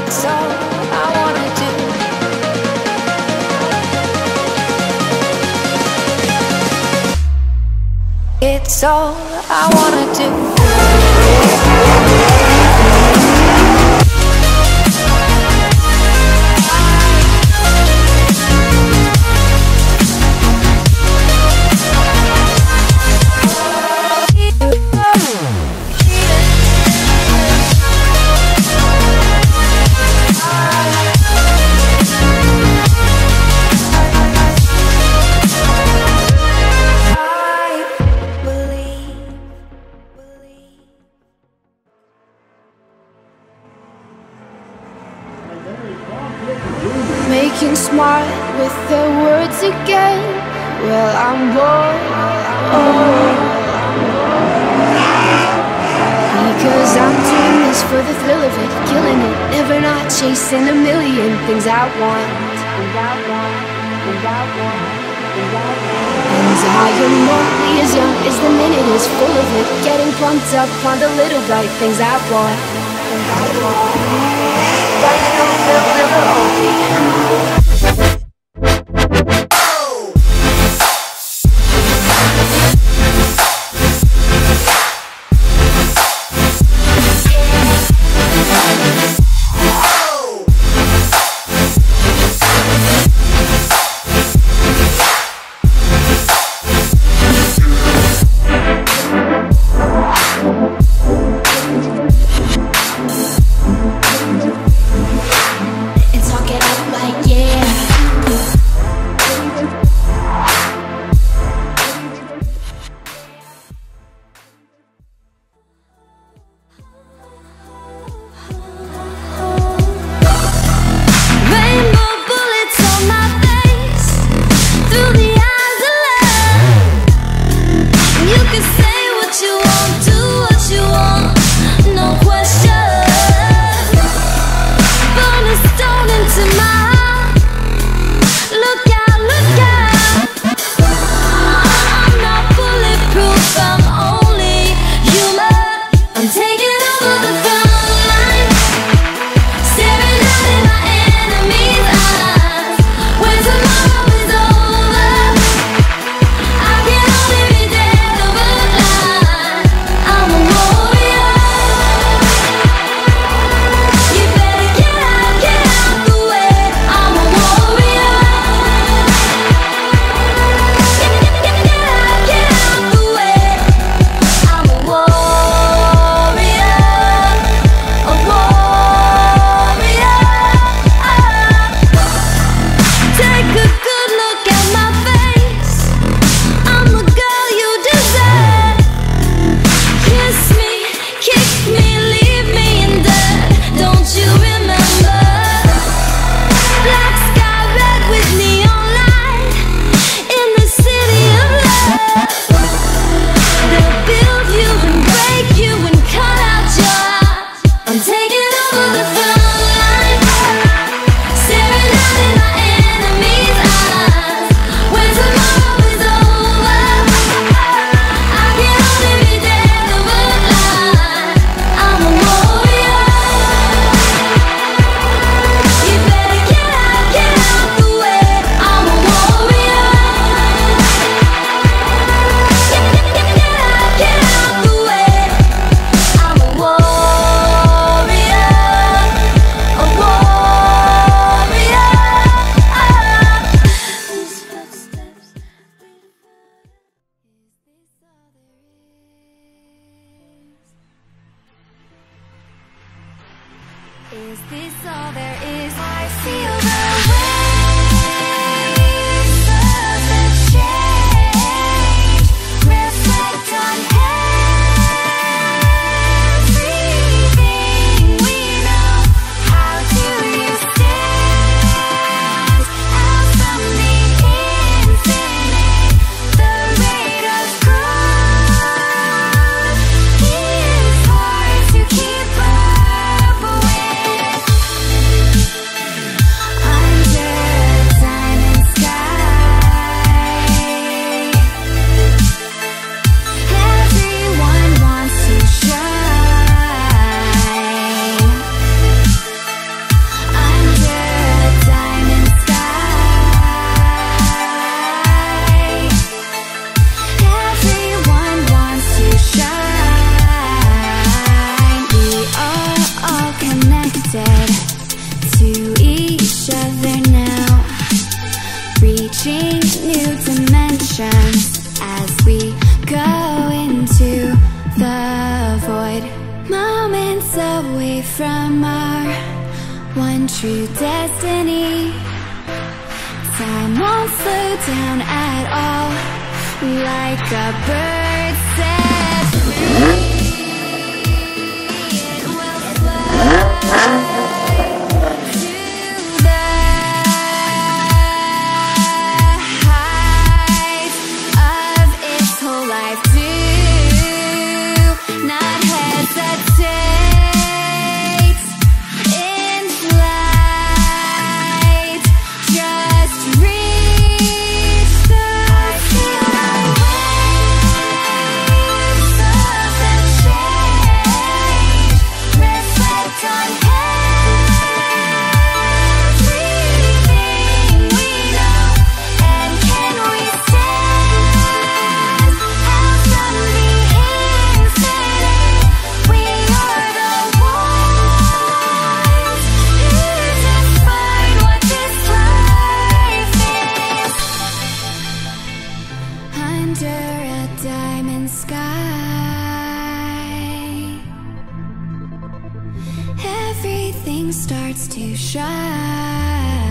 It's all I wanna do. It's all I wanna do. Making smart with their words again. Well, I'm bored, because I'm doing this for the thrill of it, killing it, never not chasing a million things I want. And I am only as young as the minute is full of it, getting pumped up on the little bright things I want. But you know they'll never own me. Is this all there is? I feel the waves of the change reflect on everything we know. How do you stand out from the infinite? The rate of growth is hard to keep up with. from our one true destiny. Time won't slow down at all, like a bird set free. It will fly to the heights of its whole life. Do not hesitate in flight. Just reach the sky. Waves of the change reflect on everything we know. And can we stand out from the infinite? We are the ones who define what this life is. Under a diamond sky, everything starts to shine.